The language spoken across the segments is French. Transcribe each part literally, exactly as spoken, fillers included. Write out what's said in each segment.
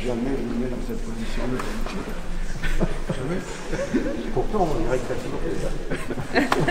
jamais je me mets dans cette position-là. Pourtant, on dirait que ça toujours fait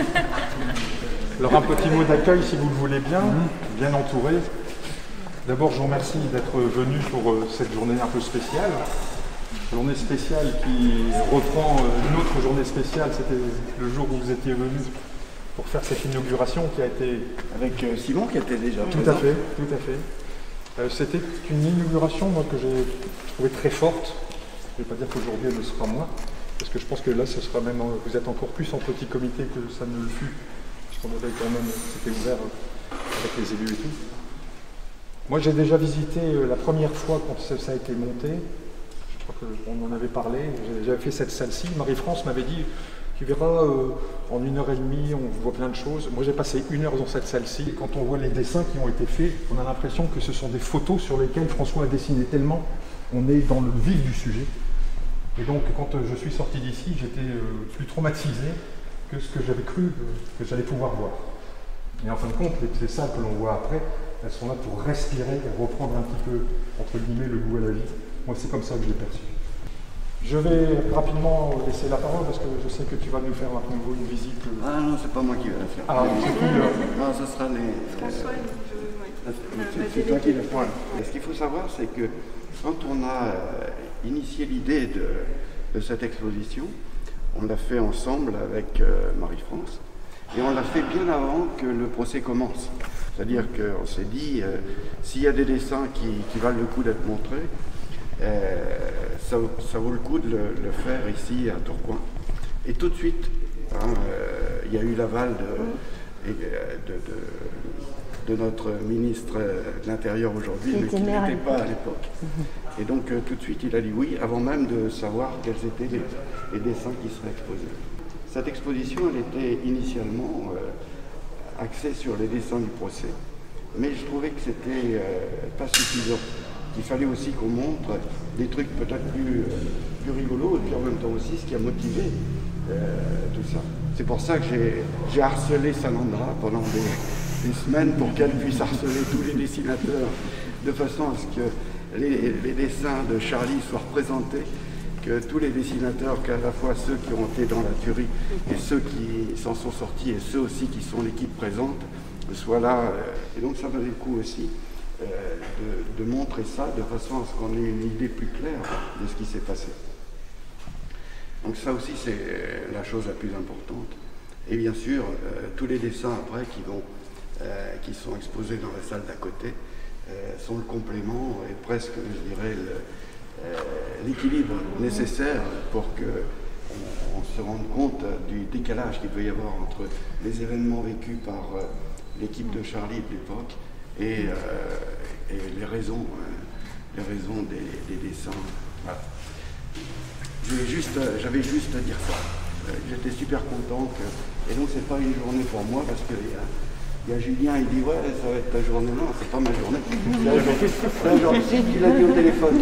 ça. Alors, un petit mot d'accueil, si vous le voulez bien, bien entouré. D'abord, je vous remercie d'être venu pour euh, cette journée un peu spéciale. Journée spéciale qui reprend euh, une autre journée spéciale. C'était le jour où vous étiez venu pour faire cette inauguration qui a été... Avec euh, Simon qui était déjà Tout à fait, tout à fait. Euh, C'était une inauguration moi, que j'ai trouvée très forte. Je ne vais pas dire qu'aujourd'hui elle le sera moins, parce que je pense que là, ce sera même, vous êtes encore plus en petit comité que ça ne le fut, puisqu'on avait quand même, c'était ouvert avec les élus et tout. Moi, j'ai déjà visité euh, la première fois quand ça, ça a été monté. Je crois qu'on en avait parlé. J'avais fait cette salle-ci. Marie-France m'avait dit, tu verras, euh, en une heure et demie, on voit plein de choses. Moi, j'ai passé une heure dans cette salle-ci. Quand on voit les dessins qui ont été faits, on a l'impression que ce sont des photos sur lesquelles François a dessiné tellement. On est dans le vif du sujet. Et donc, quand euh, je suis sorti d'ici, j'étais euh, plus traumatisé que ce que j'avais cru euh, que j'allais pouvoir voir. Et en fin de compte, ces salles que l'on voit après, elles sont là pour respirer et reprendre un petit peu, entre guillemets, le goût à la vie. Moi, c'est comme ça que je l'ai perçu. Je vais rapidement laisser la parole parce que je sais que tu vas nous faire à nouveau une visite. Ah non, c'est pas moi qui vais la faire. Ah, c'est plus, euh... Non, ce sera les... François, euh, c'est toi qui le feras. Ce qu'il faut savoir, c'est que quand on a euh, initié l'idée de, de cette exposition, on l'a fait ensemble avec euh, Marie-France et on l'a fait bien avant que le procès commence. C'est-à-dire qu'on s'est dit, euh, s'il y a des dessins qui, qui valent le coup d'être montrés, euh, ça, ça vaut le coup de le, le faire ici à Tourcoing. Et tout de suite, hein, euh, il y a eu l'aval de, de, de, de notre ministre de l'Intérieur aujourd'hui, mais qui n'était pas à l'époque. Mm-hmm. Et donc euh, tout de suite, il a dit oui, avant même de savoir quels étaient les, les dessins qui seraient exposés. Cette exposition, elle était initialement euh, axée sur les dessins du procès, mais je trouvais que c'était euh, pas suffisant. Il fallait aussi qu'on montre des trucs peut-être plus, euh, plus rigolos, et puis en même temps aussi ce qui a motivé euh, tout ça. C'est pour ça que j'ai harcelé Salandra pendant des, des semaines pour qu'elle puisse harceler tous les dessinateurs, de façon à ce que les, les dessins de Charlie soient représentés, que tous les dessinateurs, qu'à la fois ceux qui ont été dans la tuerie et ceux qui s'en sont sortis et ceux aussi qui sont l'équipe présente, soient là. Et donc ça valait le coup aussi euh, de, de montrer ça de façon à ce qu'on ait une idée plus claire de ce qui s'est passé. Donc ça aussi c'est la chose la plus importante. Et bien sûr, euh, tous les dessins après qui, vont, euh, qui sont exposés dans la salle d'à côté euh, sont le complément et presque, je dirais, le, Euh, l'équilibre nécessaire pour qu'on on se rende compte du décalage qu'il peut y avoir entre les événements vécus par euh, l'équipe de Charlie de l'époque et, euh, et les raisons, euh, les raisons des, des dessins. Voilà. J'avais juste, j'avais juste à dire ça. Euh, J'étais super content que... Et donc c'est pas une journée pour moi parce que euh, il y a Julien, il dit ouais, ça va être ta journée. Non, c'est pas ma journée. La journée, si tu l'as dit au téléphone.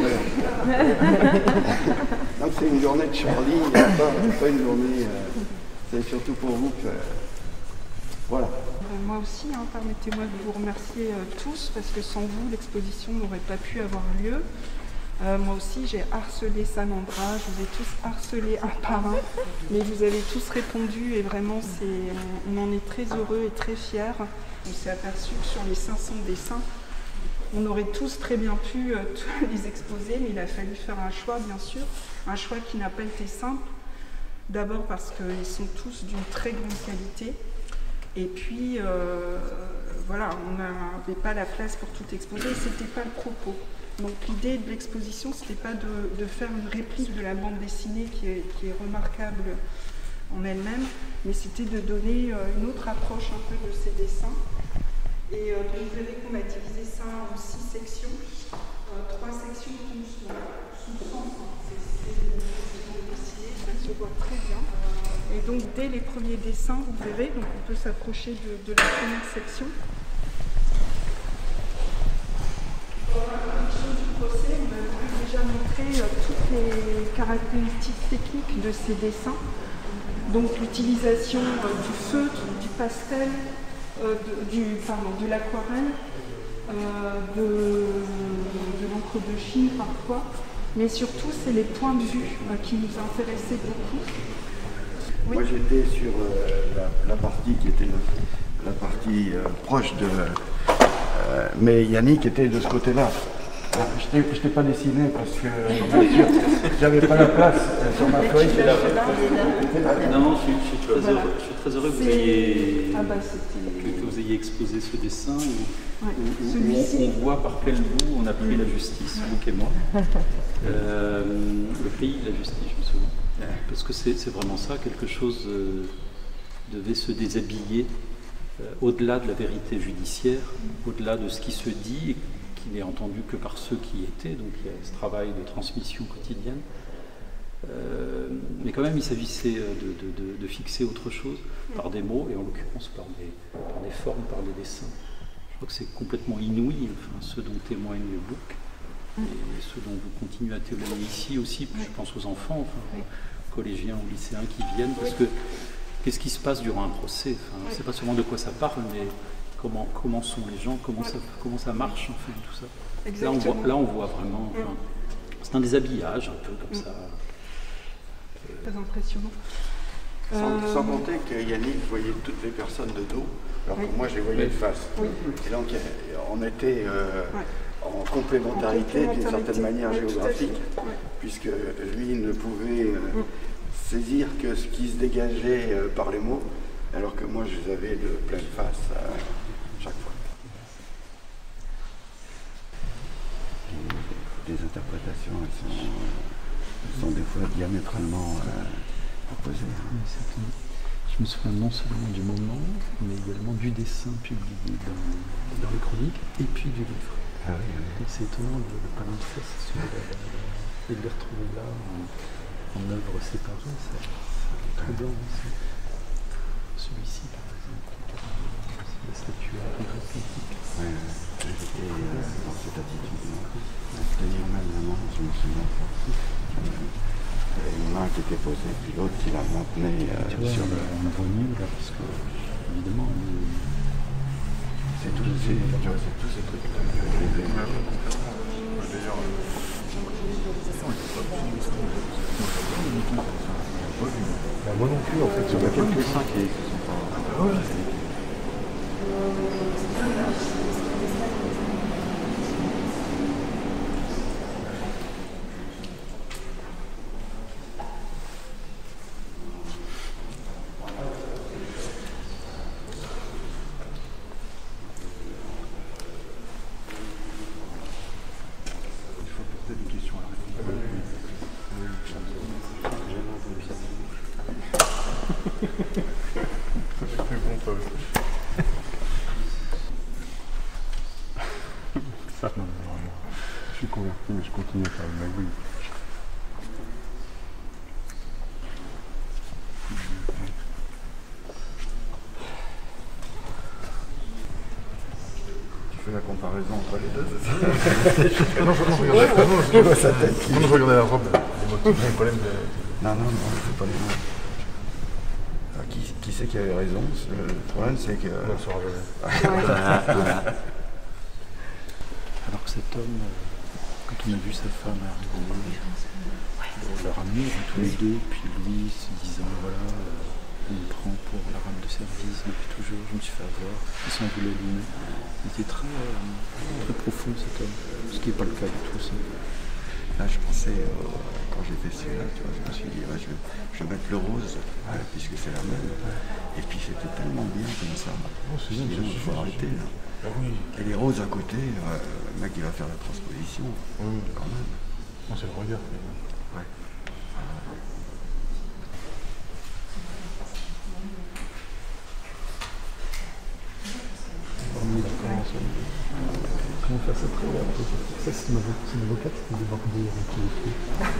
Donc c'est une journée de Charlie, pas, pas une journée. Euh, c'est surtout pour vous que. Euh, voilà. Euh, moi aussi, hein, permettez-moi de vous remercier euh, tous parce que sans vous, l'exposition n'aurait pas pu avoir lieu. Euh, moi aussi, j'ai harcelé Salandra, je vous ai tous harcelés un par un, mais vous avez tous répondu et vraiment, on, on en est très heureux et très fiers. On s'est aperçu que sur les cinq cents dessins, on aurait tous très bien pu euh, les exposer, mais il a fallu faire un choix, bien sûr, un choix qui n'a pas été simple. D'abord parce qu'ils sont tous d'une très grande qualité, et puis, euh, voilà, on n'avait pas la place pour tout exposer, c'était pas le propos. Donc l'idée de l'exposition, ce n'était pas de, de faire une réplique de la bande dessinée qui est, qui est remarquable en elle-même, mais c'était de donner euh, une autre approche un peu de ces dessins. Et euh, vous verrez qu'on a divisé ça en six sections, euh, trois sections tous sous-sens, c'est des dessins dessinés, ça se voit très bien. Et donc dès les premiers dessins, vous verrez, donc on peut s'approcher de, de la première section. On a déjà montré euh, toutes les caractéristiques techniques de ces dessins. Donc l'utilisation euh, du feutre, du pastel, euh, de, du, pardon, de l'aquarelle, euh, de, de l'encre de Chine parfois, mais surtout c'est les points de vue euh, qui nous intéressaient beaucoup. Oui. Moi j'étais sur euh, la, la partie qui était la, la partie euh, proche de... Euh, mais Yannick était de ce côté-là. Je ne t'ai pas dessiné parce que bien sûr, j'avais pas la place euh, sur ma feuille. Non, je suis, je suis très voilà. heureux, je suis très heureux que vous, ayez, ah bah, que, que vous ayez exposé ce dessin où, ouais. où, où on, on voit par quel bout on a pris la justice, ouais. vous et moi. Euh, le pays de la justice, je me souviens. Parce que c'est vraiment ça, quelque chose euh, devait se déshabiller euh, au-delà de la vérité judiciaire, au-delà de ce qui se dit et qui n'est entendu que par ceux qui y étaient, donc il y a ce travail de transmission quotidienne. Euh, mais quand même, il s'agissait de, de, de, de fixer autre chose par des mots, et en l'occurrence par des, par des formes, par des dessins. Je crois que c'est complètement inouï, enfin, ce dont témoigne le book, et ce dont vous continuez à témoigner ici aussi, je pense aux enfants, enfin, aux collégiens, aux lycéens qui viennent, parce que qu'est-ce qui se passe durant un procès, enfin, c'est pas seulement de quoi ça parle, mais comment, comment sont les gens, comment, ça, comment ça marche, enfin, tout ça. Là on, voit, là, on voit vraiment, enfin, c'est un déshabillage, un peu comme ça. Très impressionnant. Sans, euh... sans compter que Yannick voyait toutes les personnes de dos, alors oui. que moi je les voyais de face. Oui. Et donc on était euh, ouais. en complémentarité d'une certaine manière oui, géographique, oui. puisque lui ne pouvait euh, oui. saisir que ce qui se dégageait euh, par les mots, alors que moi je les avais de pleine face euh, chaque fois. Les, les interprétations, elles sont... Elles sont des fois diamétralement euh, opposées. Oui, je me souviens non seulement du moment, mais également du dessin publié dans, dans les chroniques et puis du livre. Ah oui, oui. C'est étonnant de ne pas manifester sur la, et de les retrouver là en, en œuvre séparée. C'est très bien. Celui-ci, par exemple, la statue arithmétique. Oui, j'étais euh, dans cette attitude-là. Tenir mal la main, je me souviens pas. Il y avait une main qui était posée, puis l'autre qui la maintenait euh, tu vois, sur le... On voit mieux là, parce que, évidemment, on... c'est tous ces, tous ces trucs-là. D'ailleurs, moi non plus, en fait. Il y en a quelques-uns qui ne sont pas... Ah ouais. Je suis converti, mais je continue à faire une magouille. Tu fais la comparaison entre les deux, c'est ça? Non, je regardais la robe. Je vois sa tête. Non, je regardais la robe. Les problèmes de... Non, non, non, c'est pas les mêmes. Qui, qui c'est qui avait raison? Le problème, c'est que... On ne saura jamais. Alors que cet homme, quand on a vu sa femme arriver, leur amour tous les deux, puis lui se disant voilà, on me prend pour la rame de service depuis toujours, je me suis fait avoir, il s'en voulait lui-même. Il était très, euh, très profond cet homme, ce qui n'est pas le cas du tout. Ça. Là, je pensais, euh, quand j'ai fait celui-là, tu vois, je me suis dit, ouais, je, vais, je vais mettre le rose, ouais, puisque c'est la même. Et puis c'était tellement bien comme ça. Oh, c'est bien, il faut arrêter là. Ah oui. Et les roses à côté, euh, le mec il va faire la transposition, oui. quand même. Non, c'est le regard. Ouais. Comment faire ça très bien? Ça, c'est une avocate qui est débordée avec les filles.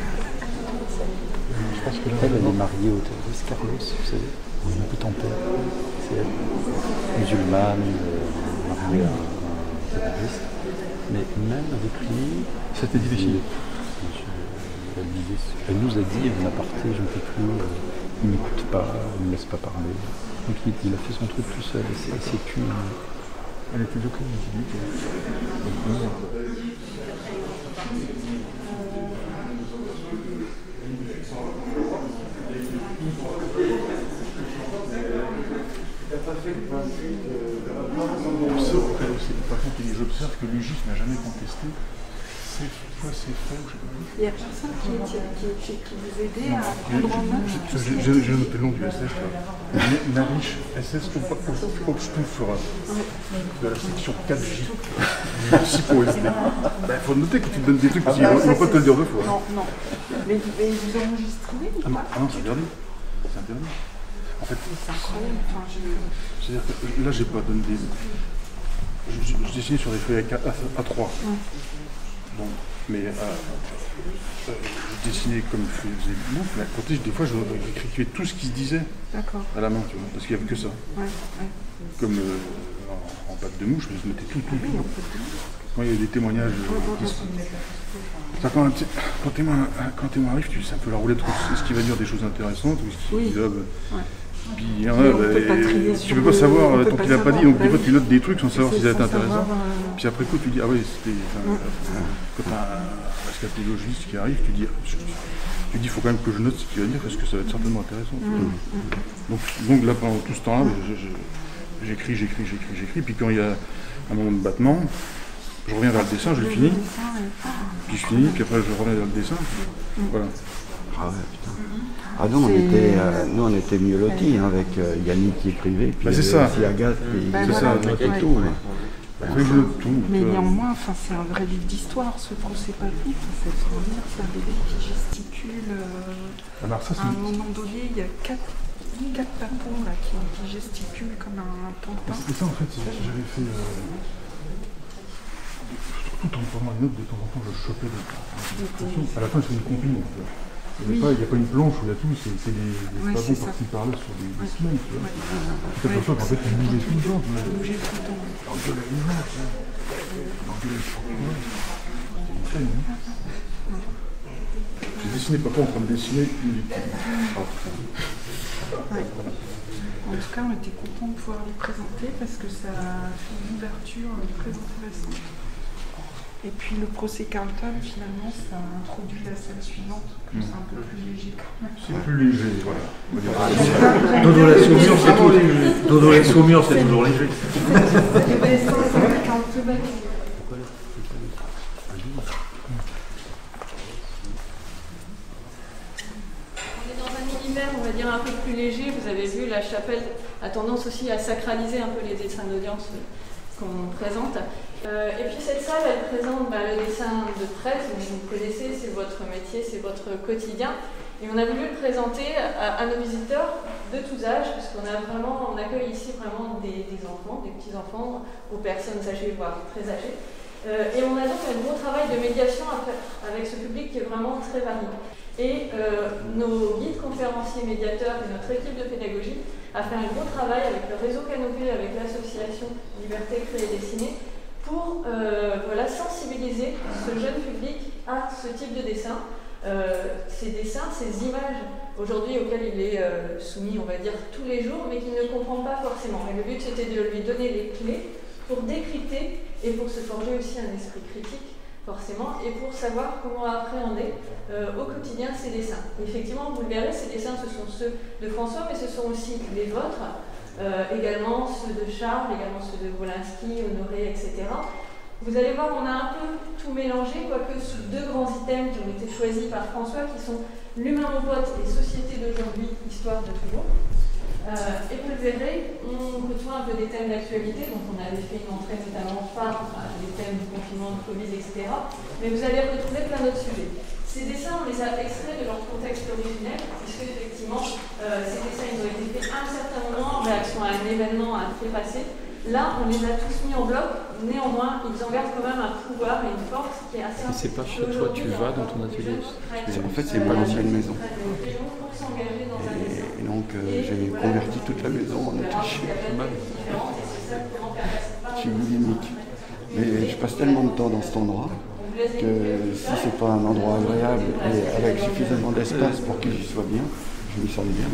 Je pense que là, elle, elle est mariée au terroriste Carlos, vous savez, un petit père. C'est elle, musulmane, euh, mariée à un terroriste. Mais même avec lui, c'était difficile. Elle, disait, elle nous a dit en aparté, je ne peux plus, euh, il ne m'écoute pas, il ne me laisse pas parler. Donc il, il a fait son truc tout seul, et c'est qu'une... Elle était de quelle utilité? J'observe que l'U G I F n'a jamais contesté. C'est quoi, c'est fait, je sais pas. Il n'y a personne qui, qui, qui, qui vous aidait à prendre en main. J'ai noté le nom du S H là. Narish S S Obstufera de la section quatre J. Merci pour S D. Il faut noter que tu te donnes des trucs parce qu'ils ne vont pas te le dire deux fois. Non, non. Mais, mais vous enregistrez ou ah non, pas? ah non, c'est interdit. C'est interdit. En fait, c'est incroyable. Enfin, je... c'est-à-dire que là, j'ai pas donné des. Je, je dessinais sur des feuilles A trois. Ouais. Bon, mais euh, euh, je dessinais comme faisait Mouf, mais à côté, des fois, j'écrivais tout ce qui se disait à la main, tu vois, parce qu'il n'y avait que ça. Ouais, ouais. Comme euh, en, en pâte de mouche, je mettais tout, tout, oui, tout. Quand il y a des témoignages, euh, qui se... ça, quand, quand témoin, quand témoin arrive, tu sais un peu la roulette, est-ce qu'il va dire des choses intéressantes ou est-ce qu'il oui. dit, ah, bah, ouais. Puis il y en a, bah, tu peux pas savoir tant qu'il n'a pas dit, donc des fois tu notes des trucs sans savoir s'ils étaient intéressants. Euh... Puis après coup tu dis, ah oui, c'était. Mm. Quand t'as un eschatologiste qui arrive, tu dis, tu dis, il faut quand même que je note ce qu'il va dire parce que ça va être certainement intéressant. Mm. Donc, donc là, pendant tout ce temps-là, j'écris, j'écris, j'écris, j'écris. Puis quand il y a un moment de battement, je reviens vers le dessin, je le finis. Puis je finis, puis après je reviens vers le dessin. Voilà. Ah ouais, putain. Ah non, on était, euh, nous on était mieux lotis hein, avec euh, Yannick qui écrivait, puis bah, c'est ça. aussi Agathe qui bah, c'est voilà, ça, notait ouais, tout. ouais. Ouais. Ouais. Ouais. tout. Mais néanmoins, c'est un vrai livre d'histoire, ce procès papier. C'est extraordinaire, c'est un bébé qui gesticule. Euh, Alors, ça, à un moment donné, il y a quatre, quatre papons là, qui, qui gesticulent comme un pantin. Et ça, en fait, j'avais fait. Euh, tout en prenant les notes, de temps en temps, je chopais des. À la fin, c'est une compile. Il n'y a, oui. a pas une planche où il y a tout, c'est des, des ouais, pavons par-ci par-là sur des, des ouais. semaines, tu vois. Ouais. Tu t'aperçois qu'en fait, il bougeait tout le temps. Il bougeait tout le temps. Dans de la lumière, tu vois. Dans de la lumière. C'était une scène, hein. J'ai dessiné papa en train de dessiner une victime. Ouais. En tout cas, on était contents de pouvoir les présenter parce que ça a fait une ouverture très intéressante. Et puis le procès Carlton, finalement, ça introduit la scène suivante, comme c'est un peu plus léger. C'est plus léger, voilà. Dodo la saumure, c'est tout. Dodo la saumure, c'est toujours léger. On va dire un peu plus léger. Vous avez vu, la chapelle a tendance aussi à sacraliser un peu les dessins d'audience qu'on présente. Euh, et puis cette salle, elle présente bah, le dessin de prêtre, vous connaissez, c'est votre métier, c'est votre quotidien. Et on a voulu le présenter à, à nos visiteurs de tous âges, puisqu'on a vraiment, on accueille ici vraiment des, des enfants, des petits-enfants, aux personnes âgées, voire très âgées. Euh, et on a donc un gros travail de médiation après, avec ce public qui est vraiment très varié. Et euh, nos guides conférenciers médiateurs et notre équipe de pédagogie a fait un gros travail avec le réseau Canopé, avec l'association Liberté, Créer, Dessiner, pour euh, voilà, sensibiliser ce jeune public à ce type de dessin. Euh, ces dessins, ces images aujourd'hui auxquelles il est euh, soumis, on va dire, tous les jours, mais qu'il ne comprend pas forcément. Et le but, c'était de lui donner les clés pour décrypter et pour se forger aussi un esprit critique, forcément, et pour savoir comment appréhender euh, au quotidien ces dessins. Et effectivement, vous le verrez, ces dessins, ce sont ceux de François, mais ce sont aussi les vôtres, euh, également ceux de Charles, également ceux de Wolinski, Honoré, et cetera. Vous allez voir, on a un peu tout mélangé, quoique sous deux grands items qui ont été choisis par François, qui sont l'humain mon pote et société d'aujourd'hui, histoire de toujours. Euh, et vous le verrez, on retrouve un peu des thèmes d'actualité, donc on avait fait une entrée notamment par euh, les thèmes du confinement, de Covid, et cetera. Mais vous allez retrouver plein d'autres sujets. Ces dessins, on les a extraits de leur contexte originel, puisque effectivement, euh, ces dessins ils ont été faits à un certain moment en réaction à un événement, à un fait passé. Là, on les a tous mis en bloc, néanmoins, ils en gardent quand même un pouvoir et une force qui est assez importante. C'est pas chez toi, tu vas dans ton atelier. En fait, c'est pas l'ancienne maison. Et donc, euh, j'ai converti toute la maison en atelier. Je suis boulimique. Mais je passe tellement de temps dans cet endroit que si c'est pas un endroit agréable et avec suffisamment d'espace pour qu'il y soit bien, je m'y sens bien.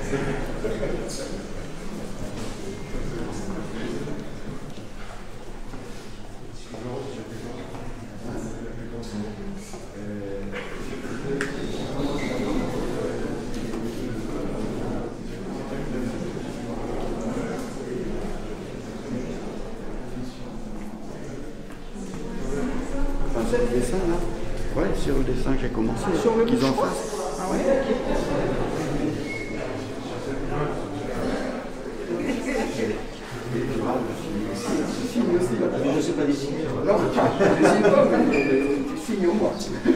Sur le dessin, là. Ouais, sur le dessin que j'ai commencé. Sur le qu'ils en mouchoir. fassent. Ah ouais, ok. Je ne sais pas dessiner. Non, je ne dessine pas, mais tu signes au moins.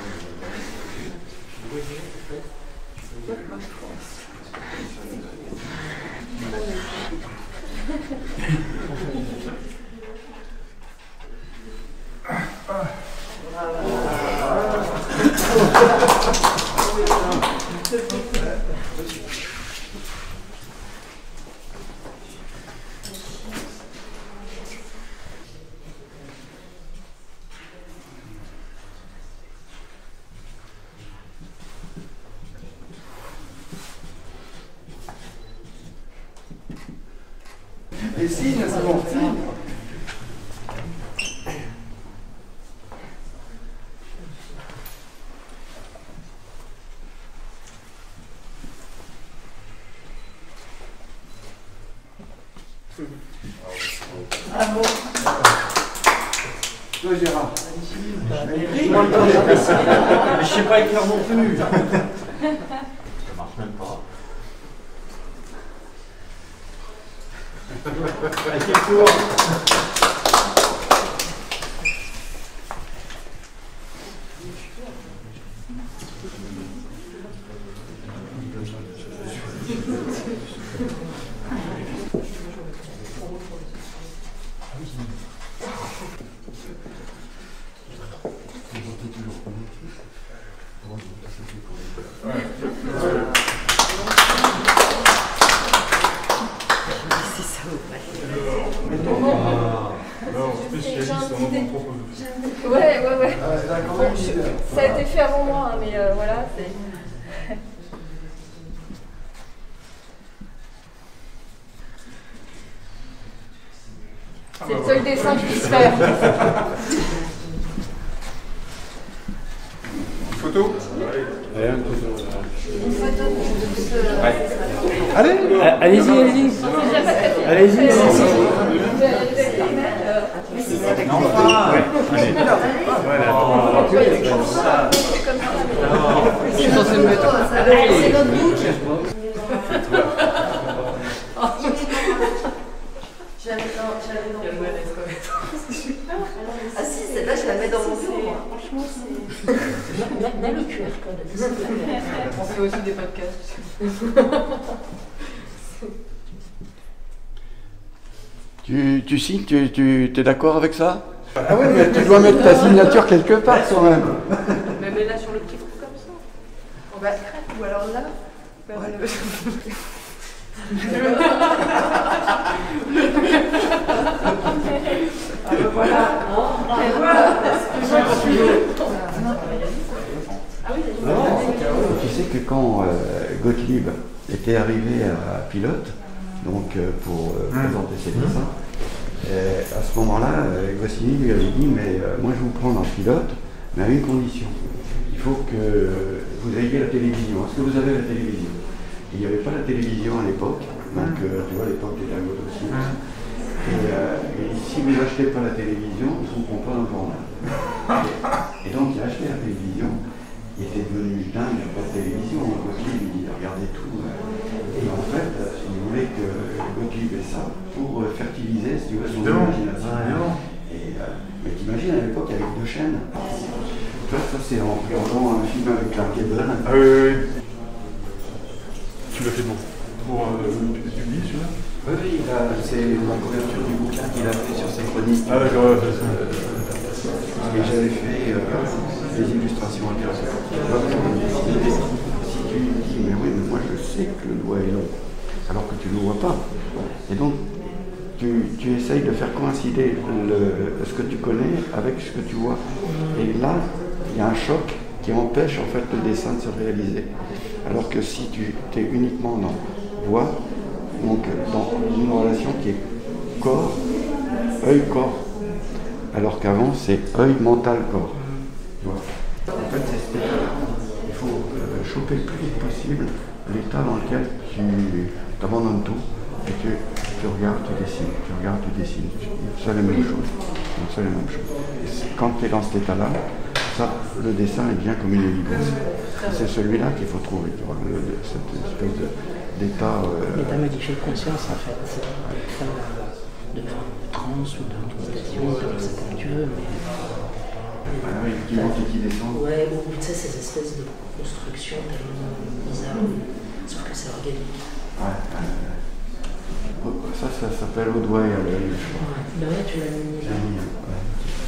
Les signes, c'est bon. Bravo. Toi, Gérard. Je sais pas écrire non plus. Ça marche même pas. À quel tour? Ouais, ouais, ouais. Bon, je, ça a été fait avant moi, hein, mais euh, voilà, c'est... C'est le seul dessin que je puisse faire. Photo? Une photo de... Ouais. Allez, allez-y, allez-y. Allez-y, allez-y. Enfin, ouais. Allez. Voilà. Je suis censé me mettre. C'est notre boucle. Je la mets dans... Je la mets dans... Ah si, celle-là, je la mets dans mon livre. Franchement, c'est... Mets le Q R code. On fait aussi des podcasts. Tu, tu signes, tu, tu es d'accord avec ça? Ah oui, mais tu dois mettre ta signature quelque part quand même. Mais mets-la sur le petit trou comme ça. Bah, ou alors là. Bah, Ouais. le... Ah ben voilà. Et voilà. Tu sais que quand euh, Gottlieb était arrivé à Pilote, donc euh, pour euh, présenter ses dessins, euh, à ce moment-là, euh, Goscinny lui avait dit mais euh, moi je vais vous prendre en pilote, mais à une condition. Il faut que vous ayez la télévision. Est-ce que vous avez la télévision? Il n'y avait pas la télévision à l'époque, donc euh, tu vois l'époque des Dagots aussi. Et, euh, et si vous n'achetez pas la télévision, ils ne seront pas dans le journal. Et, et donc il a acheté la télévision. Il était devenu dingue de la télévision. Gottlieb, il regardait tout. Et en fait, il voulait que Gottlieb ait ça pour fertiliser, si tu veux, son imagination. Et, euh, mais t'imagines à l'époque avec deux chaînes. Tu vois, ça c'est en regardant un film avec Clark Gable. Ah oui, oui, oui. Tu l'as fait pour, pour euh, publier celui-là? Oui, oui, c'est la couverture du bouquin qu'il a fait sur ses chroniques. Ah d'accord, ouais, c'est ça. Et j'avais fait euh, des illustrations intéressantes. Si tu lui dis, mais oui, mais moi je sais que le doigt est long, alors que tu ne le vois pas. Et donc, tu, tu essayes de faire coïncider le, ce que tu connais avec ce que tu vois. Et là, il y a un choc qui empêche en fait le dessin de se réaliser. Alors que si tu es uniquement dans, voix, donc dans une relation qui est corps, œil-corps, alors qu'avant c'est œil, mental, corps. Voilà. En fait, c'est cet état-là. Il faut euh, choper le plus vite possible l'état dans lequel tu t'abandonnes tout et tu, tu regardes, tu dessines, tu regardes, tu dessines. C'est la même chose. C'est la même chose. Et quand tu es dans cet état-là, ça, le dessin est bien comme une évidence. C'est celui-là qu'il faut trouver, tu vois, le, le, cette espèce de, d'état. Euh... L'état modifié de conscience, en fait. C'est pas de transe ou de méditation, de ce que tu veux, mais. Ah oui, qui monte et qui descend. Ouais, ou tu sais, ces espèces de constructions tellement bizarres, sauf que c'est organique. Ouais, euh... ça, ça s'appelle au doigt et à l'œil, je crois. Ouais, ben ouais, tu l'as mis là. Mis, ouais.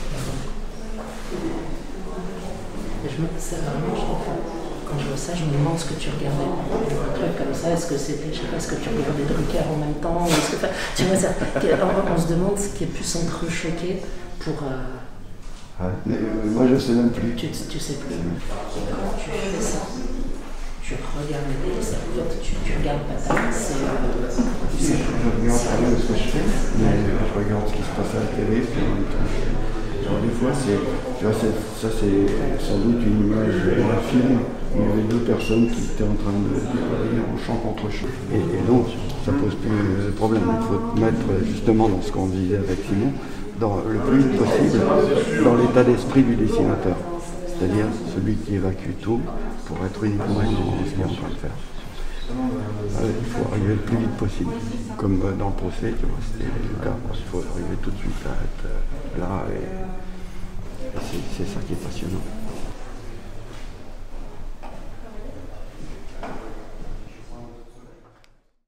Je me, ça, vraiment, je trouve, quand je vois ça, je me demande ce que tu regardais. Un truc comme ça, est-ce que c'était, je sais pas, est-ce que tu regardais Drucker en même temps, est-ce que, tu vois, ça, on se demande ce qui est plus entrechoqué pour. Euh, Ouais, mais euh, moi je sais même plus. Tu, tu sais plus. Et quand tu fais ça, tu regardes les dessins, en fait, tu, tu regardes pas ça, c'est. Euh, je, je regarde pas mal ce que je fais, mais je regarde ce qui se passe à la télé, puis en même temps, alors des fois, c'est, tu vois, c'est, ça c'est sans doute une image d'un film où il y avait deux personnes qui étaient en train de travailler en champ contre champ. Et, et donc, ça pose plus de problème. Il faut te mettre justement dans ce qu'on disait avec Simon, dans le plus vite possible dans l'état d'esprit du dessinateur, c'est-à-dire celui qui évacue tout pour être uniquement dans ce qu'il est en train de faire. Euh, il faut arriver le plus vite possible, comme euh, dans le procès, tu vois, c'était le cas, il faut arriver tout de suite à être euh, là, et, et c'est, c'est ça qui est passionnant.